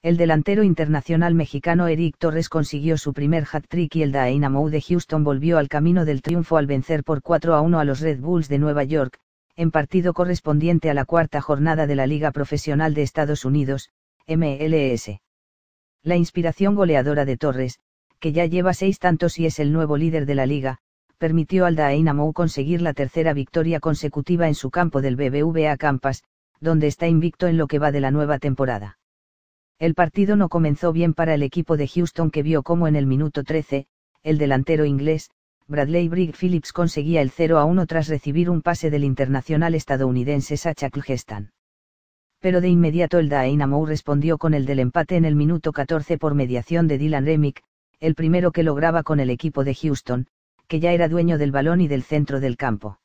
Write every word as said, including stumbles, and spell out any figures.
El delantero internacional mexicano Eric Torres consiguió su primer hat-trick y el Dynamo de Houston volvió al camino del triunfo al vencer por cuatro a uno a los Red Bulls de Nueva York, en partido correspondiente a la cuarta jornada de la Liga Profesional de Estados Unidos, M L S. La inspiración goleadora de Torres, que ya lleva seis tantos y es el nuevo líder de la liga, permitió al Dynamo conseguir la tercera victoria consecutiva en su campo del B B V A Campus, donde está invicto en lo que va de la nueva temporada. El partido no comenzó bien para el equipo de Houston, que vio cómo en el minuto trece, el delantero inglés, Bradley Briggs Phillips, conseguía el cero a uno tras recibir un pase del internacional estadounidense Sacha Kljestan. Pero de inmediato el Dynamo respondió con el del empate en el minuto catorce por mediación de Dylan Remick, el primero que lograba con el equipo de Houston, que ya era dueño del balón y del centro del campo.